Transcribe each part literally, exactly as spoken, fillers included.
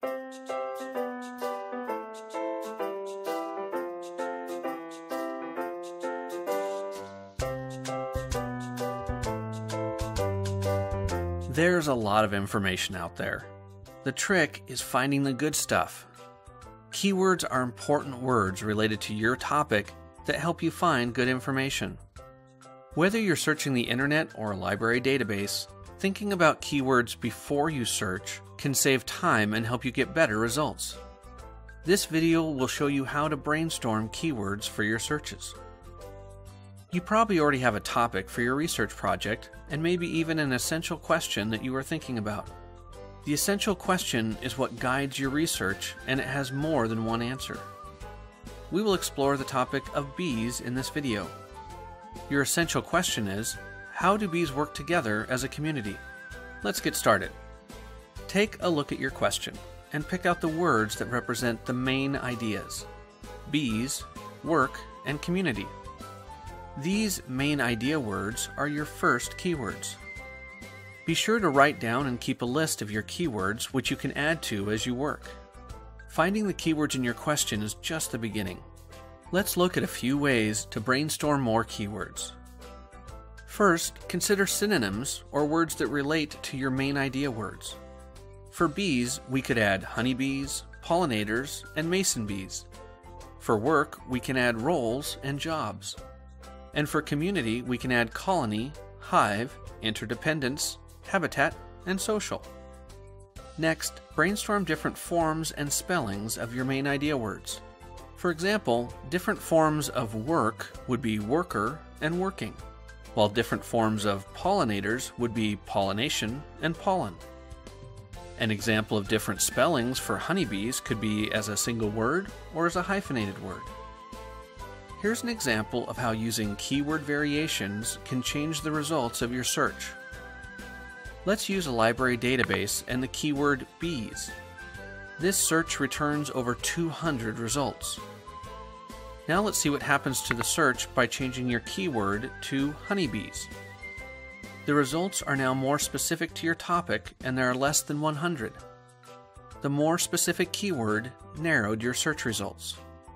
There's a lot of information out there. The trick is finding the good stuff. Keywords are important words related to your topic that help you find good information. Whether you're searching the internet or a library database, thinking about keywords before you search can save time and help you get better results. This video will show you how to brainstorm keywords for your searches. You probably already have a topic for your research project and maybe even an essential question that you are thinking about. The essential question is what guides your research, and it has more than one answer. We will explore the topic of bees in this video. Your essential question is, how do bees work together as a community? Let's get started. Take a look at your question and pick out the words that represent the main ideas: bees, work, and community. These main idea words are your first keywords. Be sure to write down and keep a list of your keywords which you can add to as you work. Finding the keywords in your question is just the beginning. Let's look at a few ways to brainstorm more keywords. First, consider synonyms or words that relate to your main idea words. For bees, we could add honeybees, pollinators, and mason bees. For work, we can add roles and jobs. And for community, we can add colony, hive, interdependence, habitat, and social. Next, brainstorm different forms and spellings of your main idea words. For example, different forms of work would be worker and working, while different forms of pollinators would be pollination and pollen. An example of different spellings for honeybees could be as a single word or as a hyphenated word. Here's an example of how using keyword variations can change the results of your search. Let's use a library database and the keyword bees. This search returns over two hundred results. Now let's see what happens to the search by changing your keyword to honeybees. The results are now more specific to your topic, and there are less than one hundred. The more specific keyword narrowed your search results.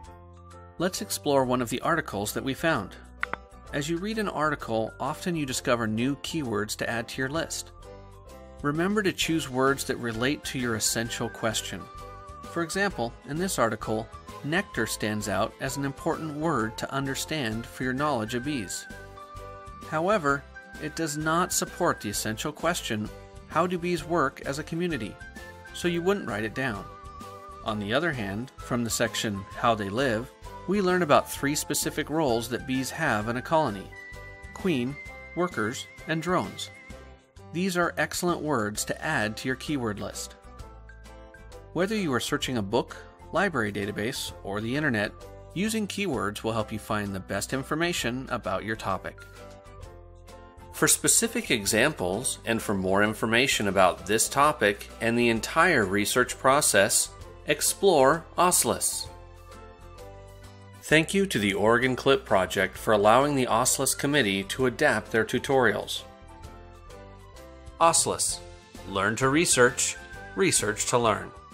Let's explore one of the articles that we found. As you read an article, often you discover new keywords to add to your list. Remember to choose words that relate to your essential question. For example, in this article, nectar stands out as an important word to understand for your knowledge of bees. However, it does not support the essential question, how do bees work as a community? So you wouldn't write it down. On the other hand, from the section How They Live, we learn about three specific roles that bees have in a colony: queen, workers, and drones. These are excellent words to add to your keyword list. Whether you are searching a book, library database, or the internet, using keywords will help you find the best information about your topic. For specific examples and for more information about this topic and the entire research process, explore OSLIS. Thank you to the Oregon Clip Project for allowing the OSLIS committee to adapt their tutorials. OSLIS. Learn to research, research to learn.